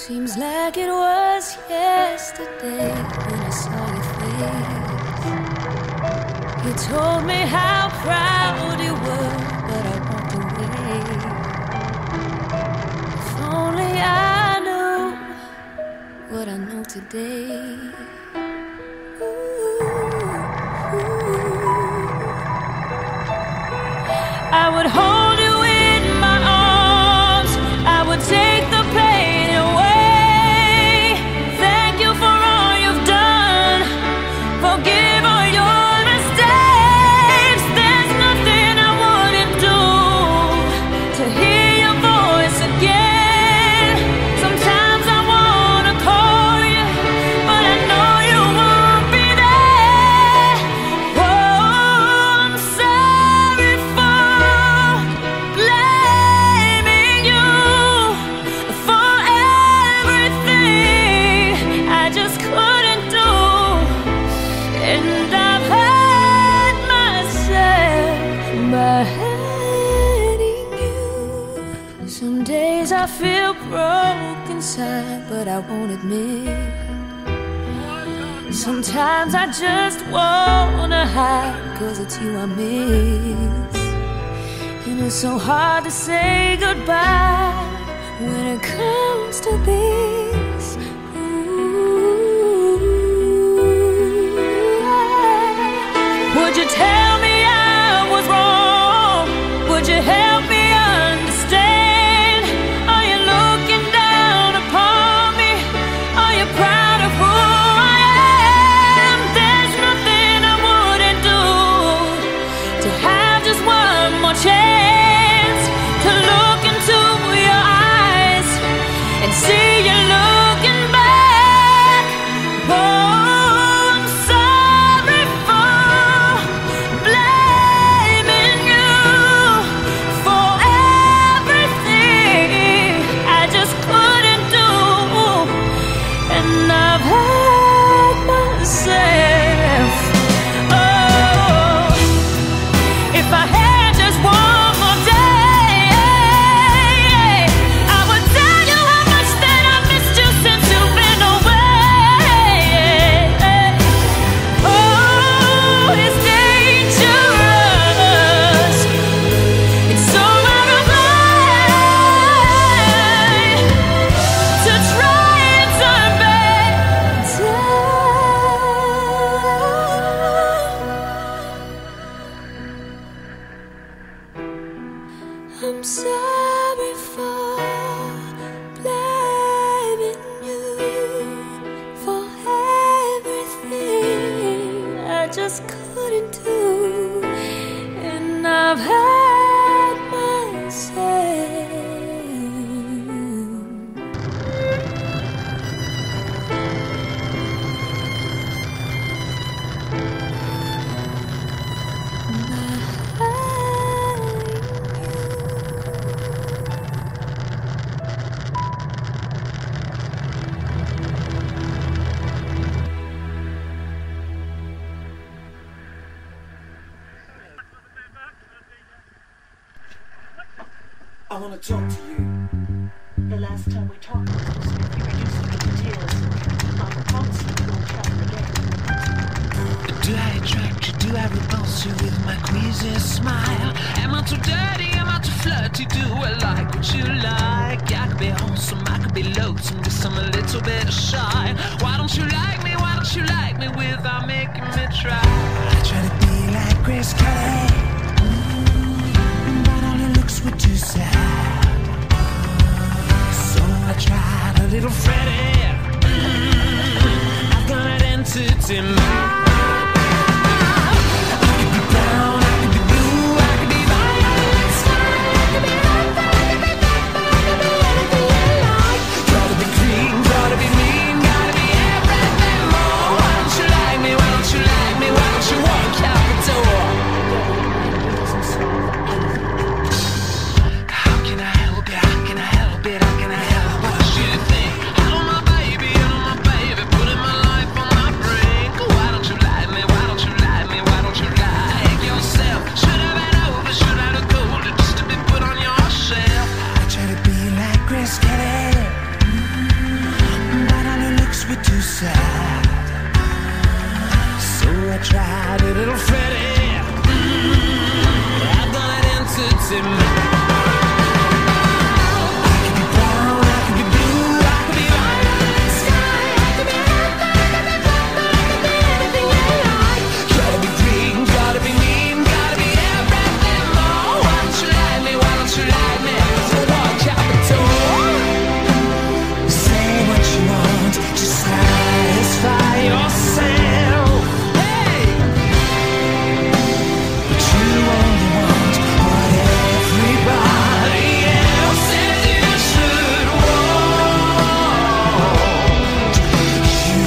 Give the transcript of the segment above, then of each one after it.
Seems like it was yesterday when I saw your face. You told me how proud you were, but I walked away. If only I knew what I know today. I would hold you in my arms, I would take the pain away. Thank you for all you've done, forgive all your mistakes. There's nothing I wouldn't do to hear your voice again. Sometimes I wanna call you, but I know you won't be there. Whoa, I'm sorry for blaming you for everything I just couldn't do. And I've hurt myself by hurting you. Some days I feel broke inside, but I won't admit. Sometimes I just wanna hide, 'cause it's you I miss. And it's so hard to say goodbye when it comes to this. Ooh. Would you tell me I was wrong? Would you help me understand? Are you looking down upon me? Are you proud of who I am? There's nothing I wouldn't do to have just one more chance to look into your eyes and see you looking back. Oh, I'm sorry for blaming you for everything I just couldn't do. And I've hurt myself. Oh, if I had just one more day, I would tell you how much that I missed you since you've been away. Oh, it's dangerous. It's so out of line to try and turn back time. I'm sorry for blaming you for everything I just couldn't do. And I've had myself. I want to talk to you. The last time we talked, Mr. Smith, you reduced me to tears. I promise you we won't chat again. Do I attract you? Do I repulse you with my queasy smile? Am I too dirty? Am I too flirty? Do I like what you like? I could be wholesome, I could be loathsome, guess I'm a little bit shy. Why don't you like me? Why don't you like me without making me try? I try to be like Grace Kelly, but all her looks were too sad. So I tried a little Freddie. I've got an entity mind. What you think? I know my baby, putting my life on my brink. Why don't you tried it, little Freddy. I've done it entertainment. I could be brown, I could be blue, I could be light in the sky, I could be red, I could be purple, I could be anything you like. Gotta be green, gotta be mean, gotta be everything more. Why don't you like me? Why don't you like me? So walk out the door. Say what you want, just satisfy yourself. Hey, but you only want what everybody else says you should want. You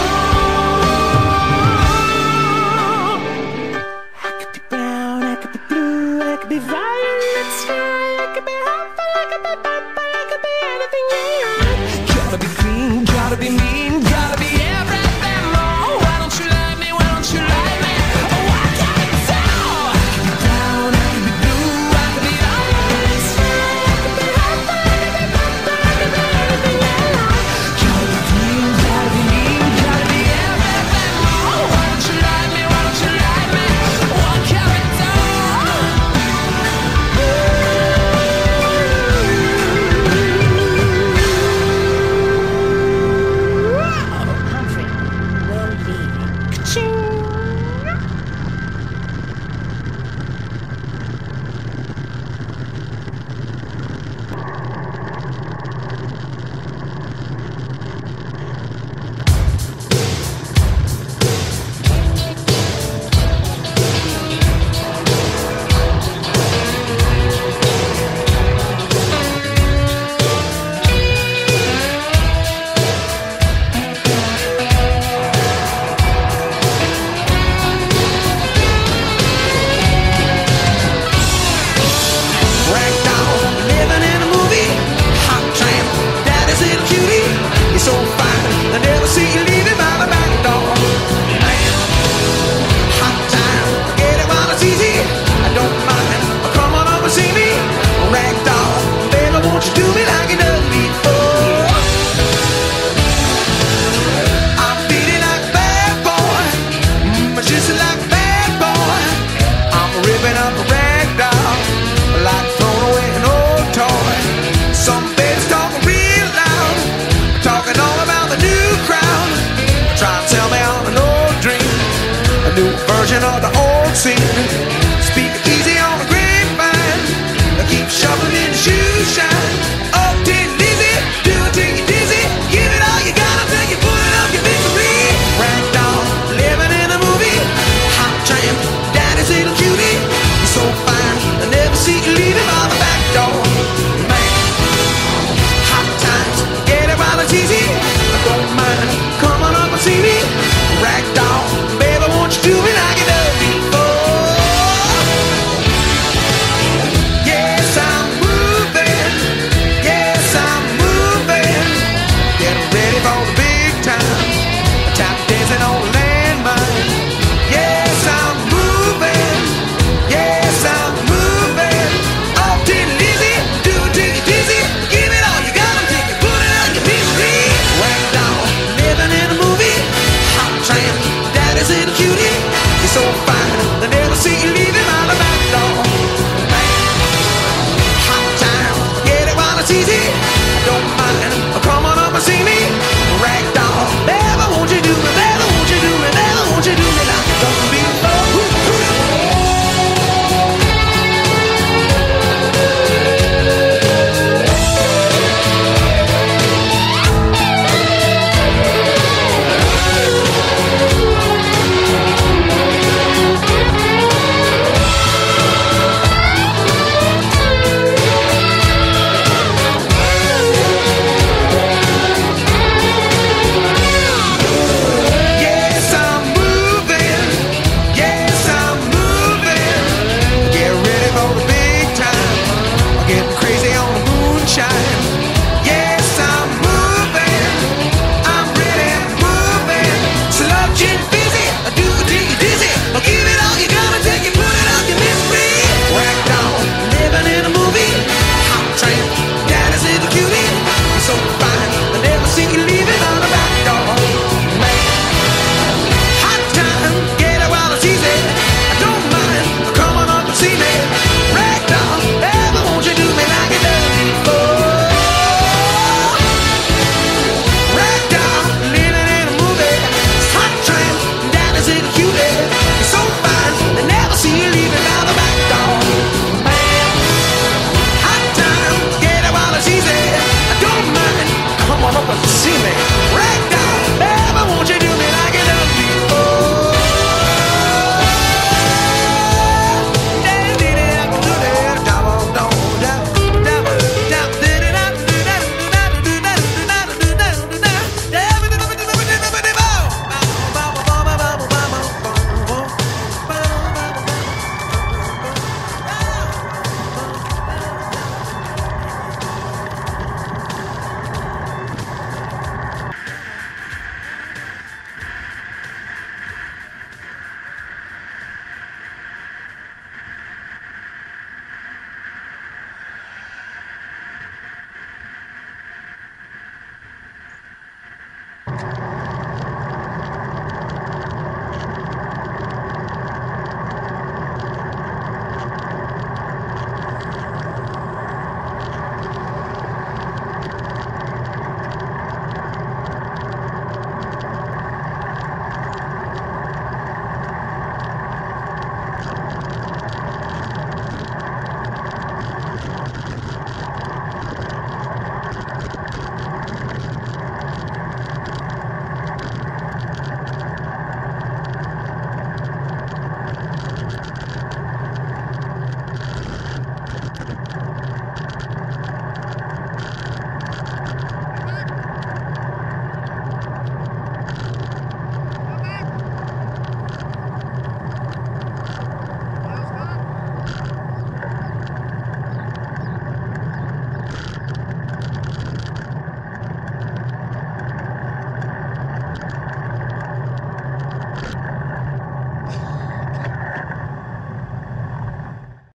want. I could be brown, I could be blue, I could be violet sky, I could be purple, I could be purple, I could be anything you like. Gotta be green, gotta be mean, gotta be everything more. Why don't you like me? Why don't you like me? Oh, I can't tell. I could be brown, I could be blue, I could be violet sky, I could be purple, I could be purple, I could be anything you like. Gotta be green, gotta be mean, gotta be everything more. Why don't you like me? Why don't you like me? Oh, I can't tell. Humphrey, we're leaving. Ragdoll, living in a movie. Hot tramp, daddy's little cutie. You're so fine, I never see you leaving by the back door. Man, hot time, get it while it's easy. I don't mind, come on over see me. Ragdoll, baby, won't you do me like you done before? I'm feeling like a bad boy, just like a bad boy. I'm ripping up a ragdoll, like throwing away an old toy. Some babies talking real loud, talking all about the new crowd. Try to tell me on an old dream, a new version of the old scene. Speak easy on the grapevine, keep shuffling in the shoe shine. Up till dizzy, do it till you're dizzy. Give it all you got until you put it up your victory. Ragdoll, living in a movie. Hot tramp, daddy's little cutie. You're so fine, I never see you leaving by the back door. Man, hot times, get it while it's easy. I don't mind, come on up and see me. Ragdoll, baby, won't you do me like you done before? Yes, I'm moving. Yes, I'm moving. Getting ready for the big time. Tap dancing on the landmine. Yes, I'm moving. Yes, I'm moving. Up till dizzy, do it till you're dizzy. Give it all you got until you put it on your misery. Ragdoll, living in a movie. Hot tramp, daddy's little cutie. You're so fine.